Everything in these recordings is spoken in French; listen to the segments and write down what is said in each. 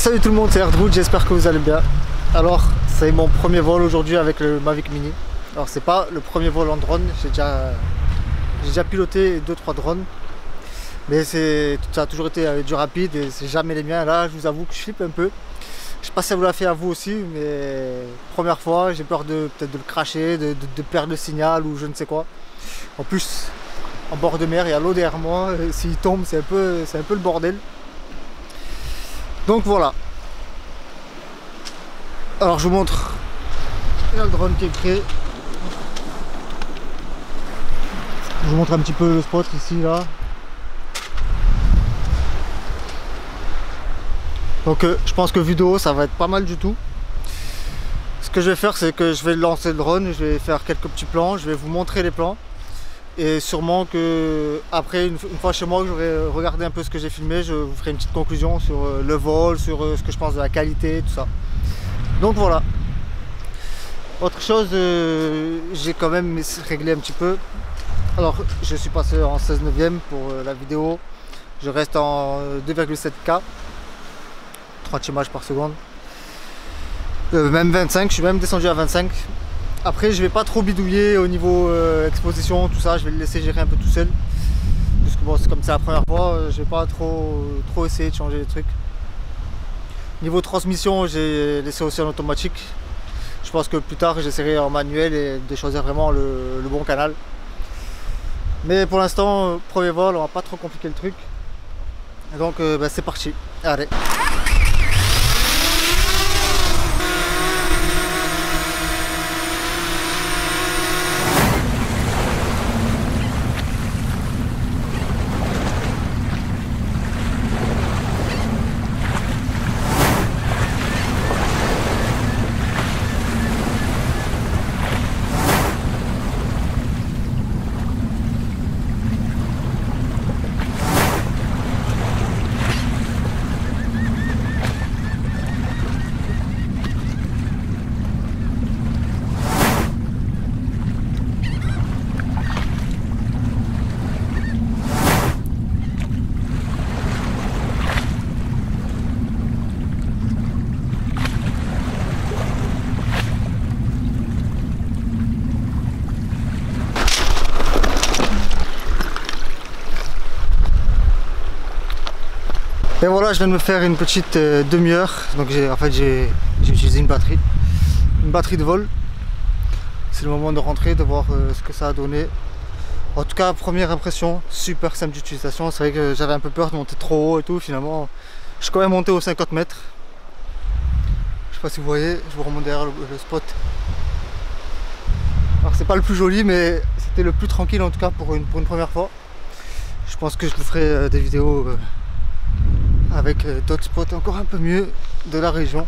Salut tout le monde, c'est Erdwood, j'espère que vous allez bien. Alors, c'est mon premier vol aujourd'hui avec le Mavic Mini. Alors, c'est pas le premier vol en drone, j'ai déjà piloté 2-3 drones. Mais ça a toujours été du rapide et c'est jamais les miens. Là, je vous avoue que je flippe un peu. Je sais pas si ça vous l'a fait à vous aussi, mais première fois, j'ai peur peut-être de le cracher, de perdre le signal ou je ne sais quoi. En plus, en bord de mer, il y a l'eau derrière moi. S'il tombe, c'est un peu le bordel. Donc voilà. Alors je vous montre. Il y a le drone qui est prêt. Je vous montre un petit peu le spot ici là. Donc je pense que vidéo ça va être pas mal du tout. Ce que je vais faire, c'est que je vais lancer le drone, je vais faire quelques petits plans, je vais vous montrer les plans. Et sûrement que après, une fois chez moi, que j'aurai regardé un peu ce que j'ai filmé, je vous ferai une petite conclusion sur le vol, sur ce que je pense de la qualité, tout ça. Donc voilà. Autre chose, j'ai quand même réglé un petit peu. Alors, je suis passé en 16/9 pour la vidéo. Je reste en 2,7K, 30 images par seconde. Même 25, je suis même descendu à 25. Après, je vais pas trop bidouiller au niveau exposition, tout ça. Je vais le laisser gérer un peu tout seul. Parce que bon, c'est comme c'est la première fois, je vais pas trop essayer de changer les trucs. Niveau transmission, j'ai laissé aussi en automatique. Je pense que plus tard, j'essaierai en manuel et de choisir vraiment le bon canal. Mais pour l'instant, premier vol, on va pas trop compliquer le truc. Et donc, c'est parti. Allez. Et voilà, je viens de me faire une petite demi-heure. Donc j'ai utilisé une batterie de vol. C'est le moment de rentrer, de voir ce que ça a donné. En tout cas, première impression, super simple d'utilisation. C'est vrai que j'avais un peu peur de monter trop haut et tout. Finalement, je suis quand même monté aux 50 mètres. Je sais pas si vous voyez, je vous remonte derrière le spot. Alors c'est pas le plus joli, mais c'était le plus tranquille en tout cas pour une première fois. Je pense que je vous ferai des vidéos avec d'autres spots encore un peu mieux de la région.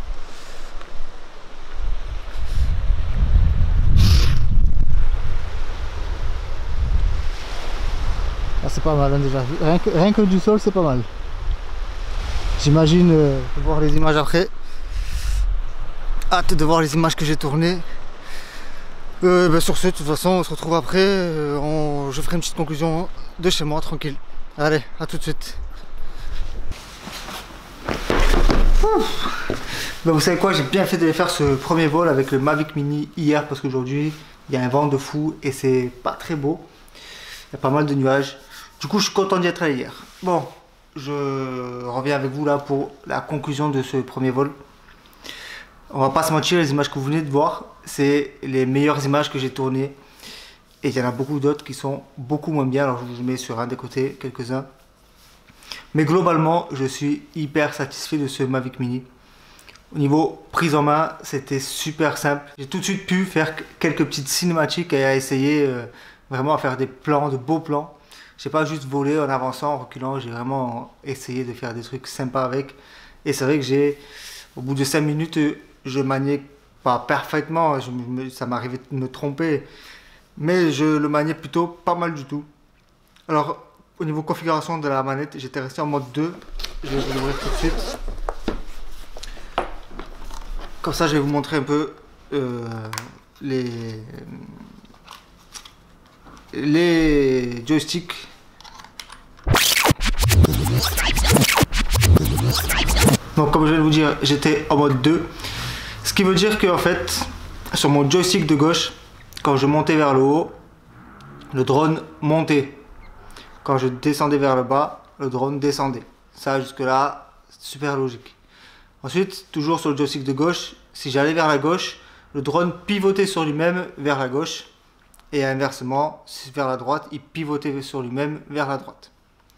Ah, c'est pas mal hein, déjà, rien que du sol c'est pas mal. J'imagine de voir les images après. Hâte de voir les images que j'ai tournées. Sur ce, de toute façon on se retrouve après, je ferai une petite conclusion de chez moi tranquille. Allez, à tout de suite. Ben vous savez quoi, j'ai bien fait de faire ce premier vol avec le Mavic Mini hier parce qu'aujourd'hui il y a un vent de fou et c'est pas très beau. Il y a pas mal de nuages. Du coup je suis content d'y être allé hier. Bon, je reviens avec vous là pour la conclusion de ce premier vol. On va pas se mentir, les images que vous venez de voir, c'est les meilleures images que j'ai tournées. Et il y en a beaucoup d'autres qui sont beaucoup moins bien. Alors je vous mets sur un des côtés quelques-uns. Mais globalement, je suis hyper satisfait de ce Mavic Mini. Au niveau prise en main, c'était super simple. J'ai tout de suite pu faire quelques petites cinématiques et à essayer vraiment à faire des plans, de beaux plans. J'ai pas juste volé en avançant, en reculant, j'ai vraiment essayé de faire des trucs sympas avec. Et c'est vrai que au bout de 5 minutes, je maniais pas parfaitement, ça m'arrivait de me tromper. Mais je le maniais plutôt pas mal du tout. Alors, au niveau configuration de la manette, j'étais resté en mode 2. Je vais vous l'ouvrir tout de suite. Comme ça, je vais vous montrer un peu les joysticks. Donc comme je viens de vous dire, j'étais en mode 2. Ce qui veut dire que en fait, sur mon joystick de gauche, quand je montais vers le haut, le drone montait. Quand je descendais vers le bas, le drone descendait. Ça jusque là, super logique. Ensuite, toujours sur le joystick de gauche, si j'allais vers la gauche, le drone pivotait sur lui-même vers la gauche. Et inversement, vers la droite, il pivotait sur lui-même vers la droite.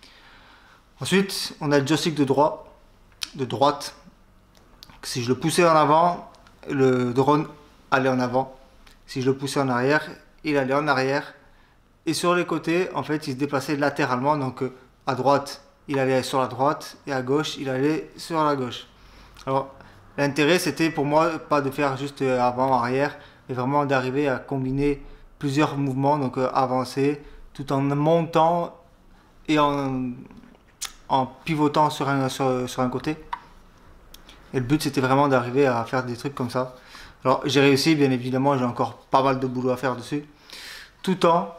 Ensuite, on a le joystick de droite. Si je le poussais en avant, le drone allait en avant. Si je le poussais en arrière, il allait en arrière. Et sur les côtés, en fait, il se déplaçait latéralement. Donc à droite, il allait sur la droite. Et à gauche, il allait sur la gauche. Alors, l'intérêt, c'était pour moi, pas de faire juste avant, arrière, mais vraiment d'arriver à combiner plusieurs mouvements, donc avancer, tout en montant et en pivotant sur un côté. Et le but, c'était vraiment d'arriver à faire des trucs comme ça. Alors, j'ai réussi, bien évidemment, j'ai encore pas mal de boulot à faire dessus, tout en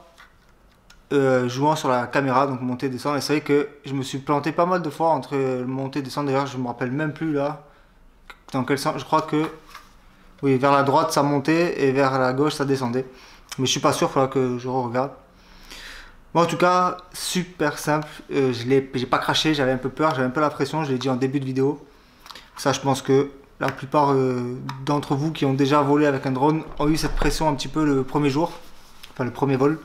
jouant sur la caméra, donc monter, descendre. Et c'est vrai que je me suis planté pas mal de fois entre monter, descendre. D'ailleurs, je me rappelle même plus là dans quel sens. Je crois que oui, vers la droite ça montait et vers la gauche ça descendait. Mais je suis pas sûr, il faudra que je regarde. Bon, en tout cas, super simple. J'ai pas craché, j'avais un peu peur, j'avais un peu la pression, je l'ai dit en début de vidéo. Ça, je pense que la plupart d'entre vous qui ont déjà volé avec un drone ont eu cette pression un petit peu le premier jour, enfin le premier vol.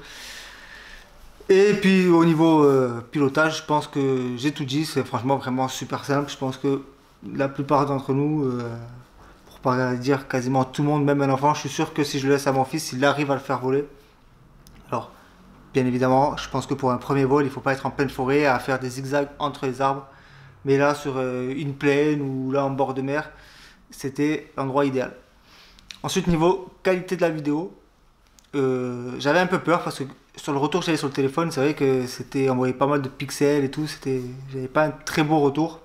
Et puis au niveau pilotage, je pense que j'ai tout dit, c'est franchement vraiment super simple. Je pense que la plupart d'entre nous, pour pas dire quasiment tout le monde, même un enfant, je suis sûr que si je le laisse à mon fils, il arrive à le faire voler. Alors, bien évidemment, je pense que pour un premier vol, il ne faut pas être en pleine forêt, à faire des zigzags entre les arbres. Mais là, sur une plaine ou là en bord de mer, c'était l'endroit idéal. Ensuite, niveau qualité de la vidéo, j'avais un peu peur parce que sur le retour que j'avais sur le téléphone, c'est vrai que on voyait pas mal de pixels et tout, j'avais pas un très beau retour.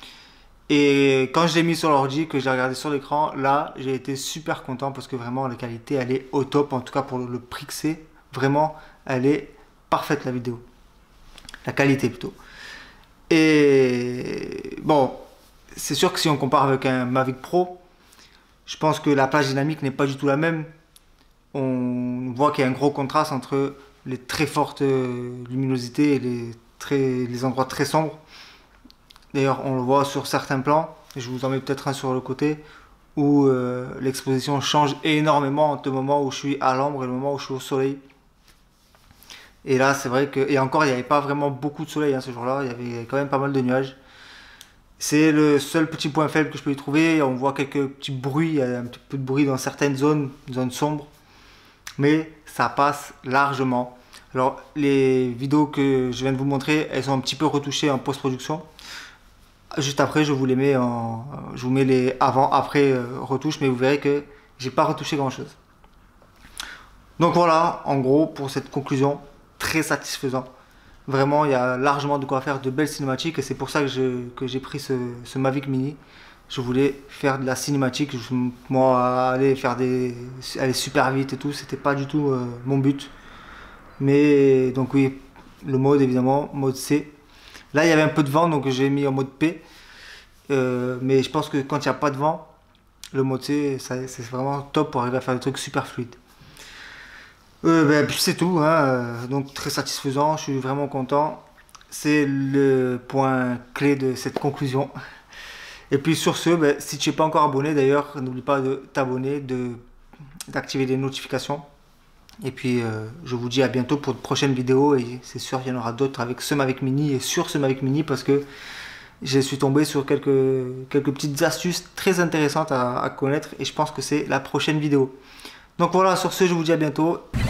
Et quand je l'ai mis sur l'ordi, que j'ai regardé sur l'écran, là j'ai été super content parce que vraiment la qualité elle est au top, en tout cas pour le prix que c'est, vraiment elle est parfaite la vidéo, la qualité plutôt. Et bon, c'est sûr que si on compare avec un Mavic Pro, je pense que la plage dynamique n'est pas du tout la même. On voit qu'il y a un gros contraste entre les très fortes luminosités et les endroits très sombres. D'ailleurs, on le voit sur certains plans, je vous en mets peut-être un sur le côté, où l'exposition change énormément entre le moment où je suis à l'ombre et le moment où je suis au soleil. Et là, c'est vrai que... Et encore, il n'y avait pas vraiment beaucoup de soleil hein, ce jour-là, il y avait quand même pas mal de nuages. C'est le seul petit point faible que je peux y trouver. On voit quelques petits bruits, il y a un petit peu de bruit dans certaines zones sombres. Mais ça passe largement. Alors, les vidéos que je viens de vous montrer, elles sont un petit peu retouchées en post-production. Juste après, je vous mets les avant-après retouches, mais vous verrez que j'ai pas retouché grand-chose. Donc voilà, en gros, pour cette conclusion, très satisfaisant. Vraiment, il y a largement de quoi faire de belles cinématiques et c'est pour ça que j'ai pris ce Mavic Mini. Je voulais faire de la cinématique, moi aller super vite et tout, c'était pas du tout mon but. Mais donc oui, le mode évidemment, mode C. Là il y avait un peu de vent donc j'ai mis en mode P. Mais je pense que quand il n'y a pas de vent, le mode C c'est vraiment top pour arriver à faire des trucs super fluides. Puis c'est tout, hein. Donc très satisfaisant, je suis vraiment content. C'est le point clé de cette conclusion. Et puis sur ce, si tu n'es pas encore abonné d'ailleurs, n'oublie pas de t'abonner, d'activer les notifications. Et puis je vous dis à bientôt pour de prochaines vidéos et c'est sûr qu'il y en aura d'autres avec ce Mavic Mini et sur ce Mavic Mini parce que je suis tombé sur quelques petites astuces très intéressantes à connaître et je pense que c'est la prochaine vidéo. Donc voilà, sur ce, je vous dis à bientôt.